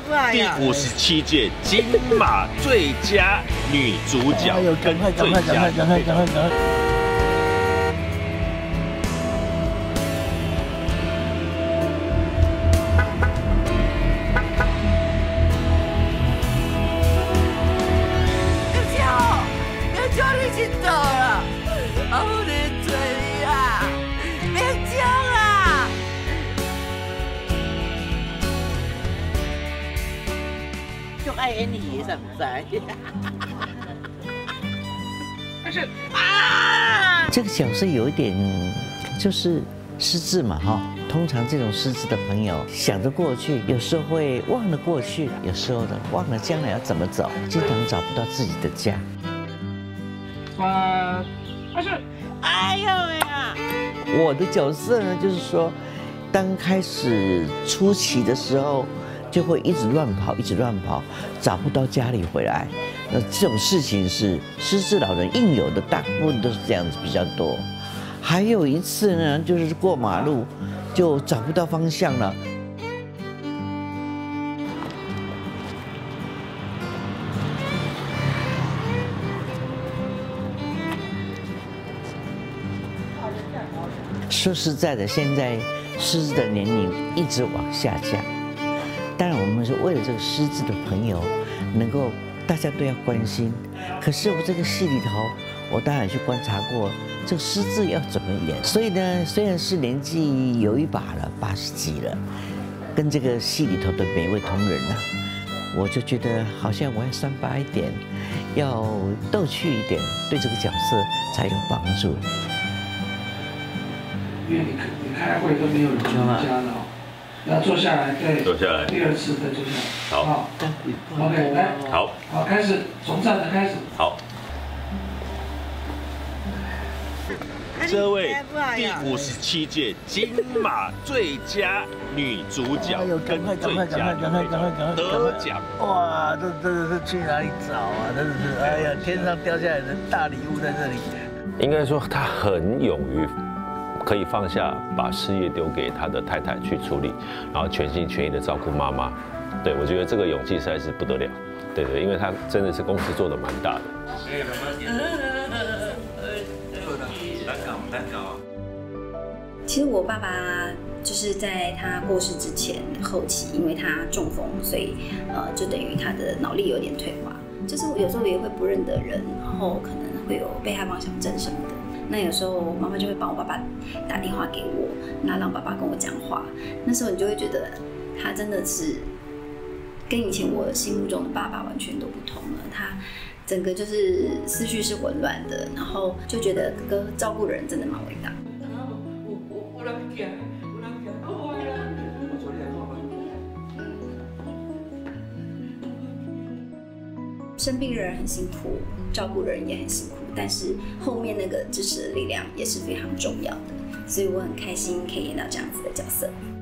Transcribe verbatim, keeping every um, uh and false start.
第五十七届金马最佳女主角跟最佳女配角。 爱演你，是不是？ 但是啊， 这个角色有一点就是失智嘛，哈。通常这种失智的朋友，想着过去，有时候会忘了过去，有时候呢忘了将来要怎么走，经常找不到自己的家。 三，但是， 哎呦呀！ 我的角色呢，就是说，刚开始初期的时候。就会一直乱跑，一直乱跑，找不到家里回来。那这种事情是失智老人应有的，大部分都是这样子比较多。还有一次呢，就是过马路就找不到方向了。说实在的，现在失智的年龄一直往下降。当然，我们是为了这个失智的朋友，能够大家都要关心。可是我这个戏里头，我当然去观察过这个失智要怎么演。所以呢，虽然是年纪有一把了，八十几了，跟这个戏里头的每位同仁呢，我就觉得好像我要三八一点，要逗趣一点，对这个角色才有帮助。 因为你你开会都没有人家了。要坐下来，对， 坐下来， 第二次再坐下来。 好 ，OK， 来， 好， 好，开始，从站的开始。 好。这位第五十七届金马最佳女主角跟最佳女配角得奖。 哇，这真的是去哪里找啊？真的是，哎呀，天上掉下来的大礼物在这里。 应该说，他很勇于。可以放下，把事业丢给他的太太去处理，然后全心全意的照顾妈妈。对，我觉得这个勇气实在是不得了。对对，因为他真的是公司做的蛮大的。 其实我爸爸就是在他过世之前后期，因为他中风，所以呃，就等于他的脑力有点退化，就是有时候也会不认得人，然后可能会有被害妄想症什么的。那有时候妈妈就会帮我爸爸打电话给我，那让爸爸跟我讲话。那时候你就会觉得他真的是跟以前我心目中的爸爸完全都不同了。他整个就是思绪是混乱的，然后就觉得哥哥照顾人真的蛮伟大。生病的人很辛苦，照顾人也很辛苦，但是后面那个支持的力量也是非常重要的，所以我很开心可以演到这样子的角色。